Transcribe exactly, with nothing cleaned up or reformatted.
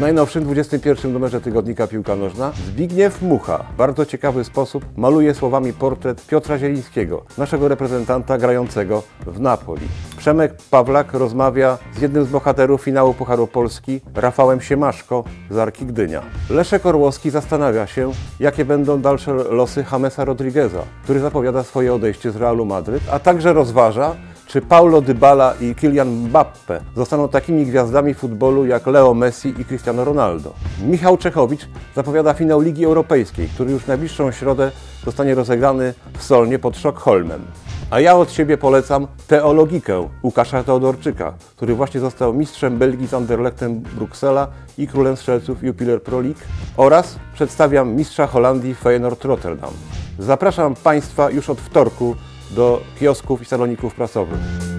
najnowszym dwudziestym pierwszym numerze tygodnika Piłka Nożna Zbigniew Mucha w bardzo ciekawy sposób maluje słowami portret Piotra Zielińskiego, naszego reprezentanta grającego w Napoli. Przemek Pawlak rozmawia z jednym z bohaterów finału Pucharu Polski, Rafałem Siemaszko z Arki Gdynia. Leszek Orłowski zastanawia się, jakie będą dalsze losy Jamesa Rodrigueza, który zapowiada swoje odejście z Realu Madryt, a także rozważa, czy Paulo Dybala i Kylian Mbappé zostaną takimi gwiazdami futbolu jak Leo Messi i Cristiano Ronaldo. Michał Czechowicz zapowiada finał Ligi Europejskiej, który już w najbliższą środę zostanie rozegrany w Solnie pod Sztokholmem. A ja od siebie polecam Teologikę Łukasza Teodorczyka, który właśnie został mistrzem Belgii z Anderlechtem Bruksela i królem strzelców Jupiler Pro League, oraz przedstawiam mistrza Holandii Feyenoord Rotterdam. Zapraszam Państwa już od wtorku do kiosków i saloników prasowych.